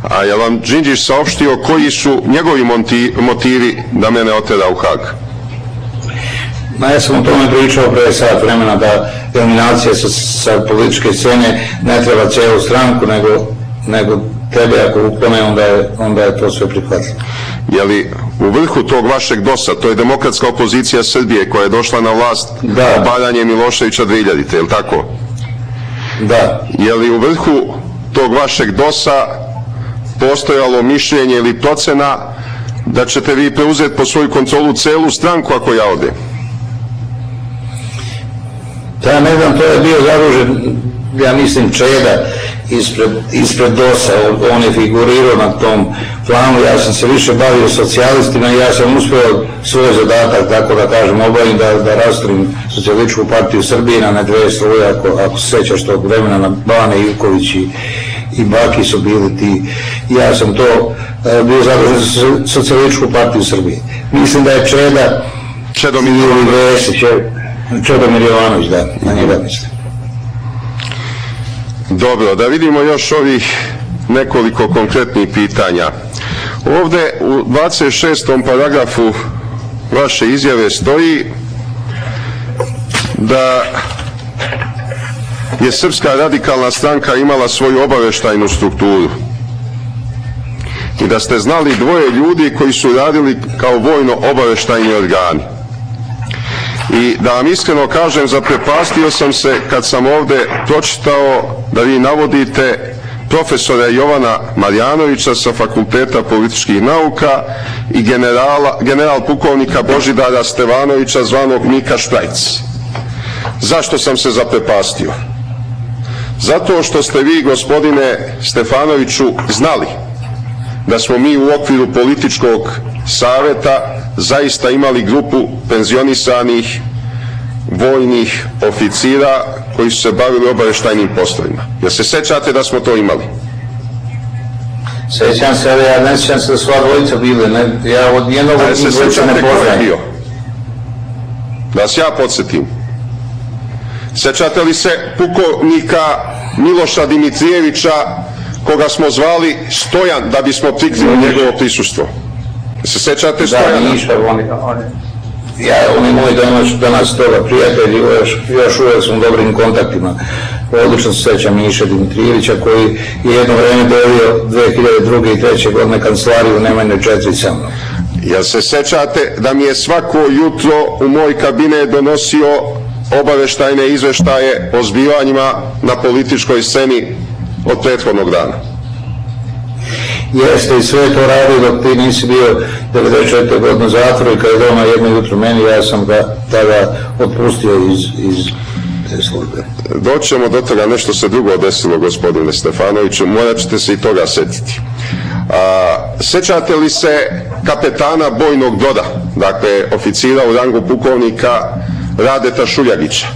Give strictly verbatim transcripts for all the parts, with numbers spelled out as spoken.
A je vam Đinđić saopštio koji su njegovi motivi da mene otera u Hag? Ma ja sam o tome pričao pre sat vremena, da eliminacija sa, sa političke scene ne treba cijelu stranku, nego, nego tebe ako upone, onda je, onda je to sve prihvatljivo. Je li u vrhu tog vašeg dosa, to je demokratska opozicija Srbije koja je došla na vlast obadanjem Miloševića dve hiljadite, je li tako? Da. Je li u vrhu tog vašeg dosa postojalo mišljenje ili procena da ćete vi preuzeti po svoju kontrolu celu stranku ako ja odem? Ja ne znam, to je bio zadužen, ja mislim, Čeda ispred, ispred dosa, on je figurirao na tom planu, ja sam se više bavio socijalistima i ja sam uspio svoj zadatak, tako da kažem, obavim da, da rasturim Socijalističku partiju Srbije na dve struje, ako, ako se sećaš tog vremena, na Bane Ivković i, i Baki su bili ti, ja sam to e, bio zadužen za Socijalističku partiju Srbije. Mislim da je Čeda Čedomir Jovanović. Čedomir Jovanović, da, na njega mislim. Dobro, da vidimo još ovih nekoliko konkretnih pitanja. Ovde u dvadeset šestom paragrafu vaše izjave stoji da je Srpska radikalna stranka imala svoju obaveštajnu strukturu i da ste znali dvoje ljudi koji su radili kao vojno-obaveštajni organi. I da vam iskreno kažem, zaprepastio sam se kad sam ovde pročitao da vi navodite profesora Jovana Marjanovića sa Fakulteta političkih nauka i generala, general pukovnika Božidara Stevanovića zvanog Mika Šprajc. Zašto sam se zaprepastio? Zato što ste vi, gospodine Stefanoviću, znali da smo mi u okviru političkog saveta zaista imali grupu penzionisanih vojnih oficira koji su se bavili obaveštajnim poslovima. Jel se sećate da smo to imali? Sećam se, ali ja ne sećam se da sva dvojica bili. Ne, ja od jednog od njih dvojica ne poznajem. Da vas ja podsjetim. Sećate li se pukovnika Miloša Dimitrijevića, koga smo zvali Stojan da bismo prikrili njegovo prisustvo? Se sećate Stojana? Da, ništa, oni, oni, ja, oni moji danas, danas toga prijatelji, još, još uvijek smo u dobrim kontaktima. Odlično se sećam Miše Dimitrijevića, koji je jedno vreme dobio dve hiljade druge i treće godine kancelariju Nemanje četiri sa mnom. Jel se sećate da mi je svako jutro u moj kabinet donosio obaveštajne izveštaje o zbivanjima na političkoj sceni od prethodnog dana? Jeste, i sve to radio dok ti nisi bio devedeset četvrte godine u zatvoru i kada je doma jedno jutro meni, ja sam ga tada otpustio iz, iz te službe. Doćemo do toga, nešto se drugo desilo, gospodine Stefanoviću, morat ćete se i toga setiti. A, sećate li se kapetana bojnog broda, dakle oficira u rangu pukovnika Radeta Šuljagića?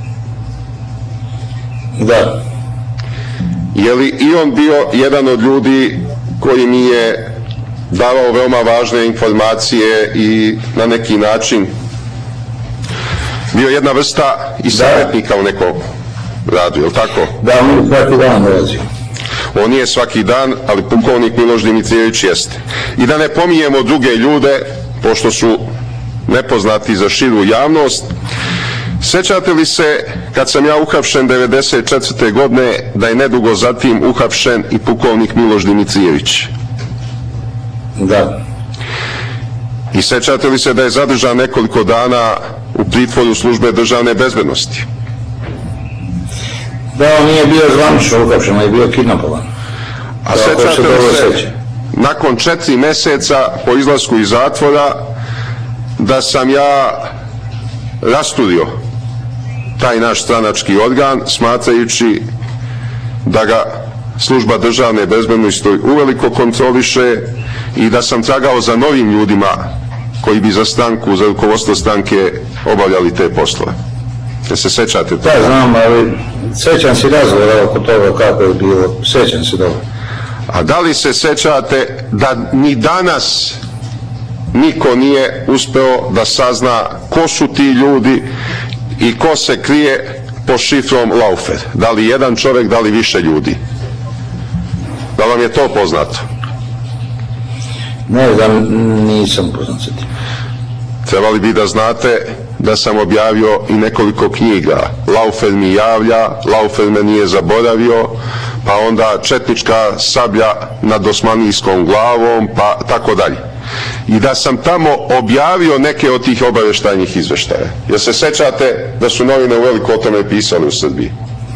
Da. Je li i on bio jedan od ljudi koji mi je davao veoma važne informacije i na neki način bio jedna vrsta i savjetnika u nekom radu, je li tako? Da, on je svaki dan dolazi. On nije svaki dan, ali pukovnik Miloš Dimitrijević jeste. I da ne pominjemo druge ljude, pošto su nepoznati za širu javnost. Sećate li se kad sam ja uhapšen devedeset četvrte godine da je nedugo zatim uhapšen i pukovnik Miloš Dimitrijević? Da. I sećate li se da je zadržan nekoliko dana u pritvoru službe državne bezbednosti? Da, on nije bio zvanično uhapšen, ali je bio kidnapovan. A sećate li se nakon četiri meseca po izlasku iz zatvora da sam ja rasturio taj naš stranački organ, smatrajući da ga služba državne bezbednosti uveliko kontroliše i da sam tragao za novim ljudima koji bi za stranku, za rukovodstvo stranke obavljali te poslove. Jel se sećate toga? Da, znam, ali sećam se razgovora oko toga kako je bilo, sećam se dobro. A da li se sećate da ni danas niko nije uspeo da sazna ko su ti ljudi i ko se krije po šifrom Laufer? Da li jedan čovjek, da li više ljudi? Da vam je to poznato? Ne znam, nisam poznat sa tim. Trebali bi da znate da sam objavio i nekoliko knjiga. Laufer mi javlja, Laufer me nije zaboravio, pa onda četnička sablja nad osmanlijskom glavom, pa tako dalje. I da sam tamo objavio neke od tih obavještajnih izveštaja. Jer se sećate da su novine u veliko o tome pisali u Srbiji?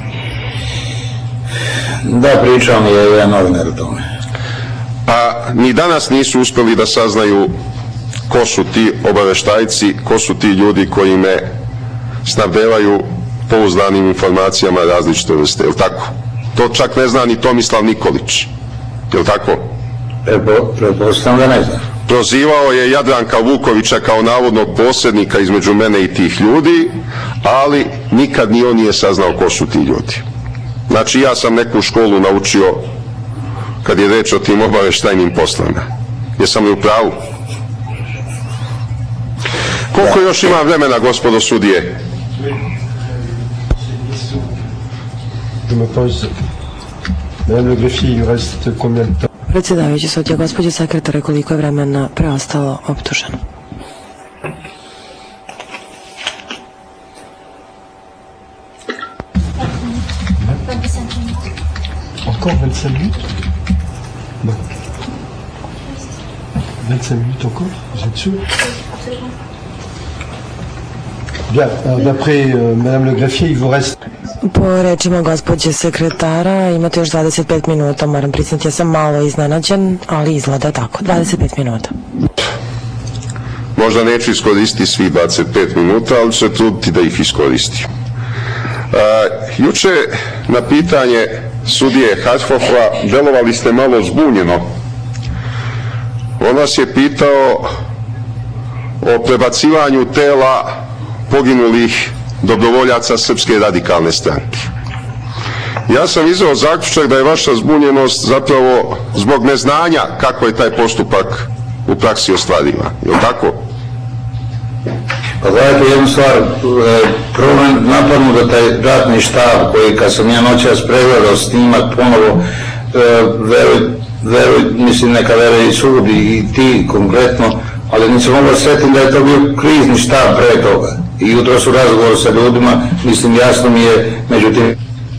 Da, pričao mi je jedan novinar o tome. A ni danas nisu uspjeli da saznaju ko su ti obavještajci, ko su ti ljudi koji me snabdevaju pouzdanim informacijama različite vrste, jel tako? To čak ne zna ni Tomislav Nikolić, jel tako? Pretpostavljam da ne zna. Prozivao je Jadranka Vukovića kao navodnog posrednika između mene i tih ljudi, ali nikad ni on nije saznao ko su ti ljudi. Znači, ja sam neku školu naučio kad je reč o tim obavještajnim poslovima. Jesam li u pravu? Koliko još ima vremena, gospodo sudije? Predsjedavajući sudija, gospođo sekretare, koliko je vremena preostalo optuženo? Encore vingt-cinq minutes? Non. vingt-cinq minutes encore? Vous êtes sûr? Bien, d'après euh, Madame le greffier, il vous reste... Po rečima gospođe sekretara imate još dvadeset pet minuta, moram priznati, ja sam malo iznenađen, ali izgleda tako, dvadeset pet minuta. Možda neću iskoristiti svih dvadeset pet minuta, ali ću se truditi da ih iskoristim. Uh, juče na pitanje sudije Harthofa delovali ste malo zbunjeno. On vas je pitao o prebacivanju tela poginulih dobrovoljaca Srpske radikalne stranke. Ja sam izveo zaključak da je vaša zbunjenost zapravo zbog neznanja kako je taj postupak u praksi ostvarivan. Je li tako? Pa gledajte jednu stvar, prvo napadnu da taj ratni štab koji kad sam ja noćas pregledao snimak ponovo, veruj, veruj, mislim neka veruj i sud i ti konkretno, ali nisam mogao sretiti da je to bio krizni štab pre toga. I jutro su razgovor sa ljudima, mislim jasno mi je, međutim,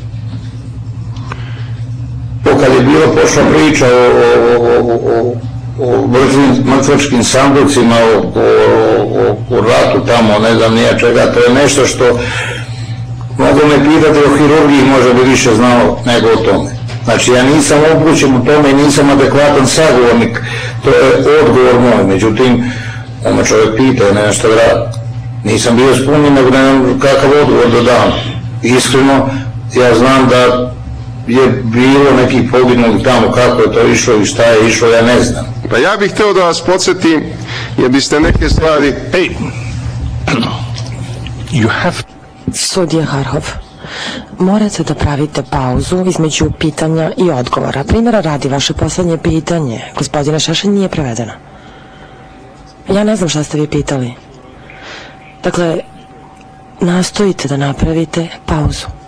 kad je bilo pošla priča o, o, o, o mrtvačkim sanducima, o, o, o ratu tamo, ne znam nije čega, to je nešto što mogu me pitati o hirurgiji, možda bi više znao nego o tome. Znači ja nisam upućen u tome i nisam adekvatan sagovornik, to je odgovor moj, međutim, ono čovjek pita, ja nema šta da radi. Nisam bio spunjen, nego nemam kakav odgovor da dam. Iskreno, ja znam da je bilo nekih poginulih tamo, kako je to išlo i šta je išlo, ja ne znam. Pa ja bih hteo da vas podsjetim, jer biste neke stvari... Hey, you have... Sudija Harhov, morate da pravite pauzu između pitanja i odgovora. Primjera radi, vaše poslednje pitanje, gospodine Šešelj, nije prevedeno. Ja ne znam šta ste vi pitali. Dakle, nastojite da napravite pauzu.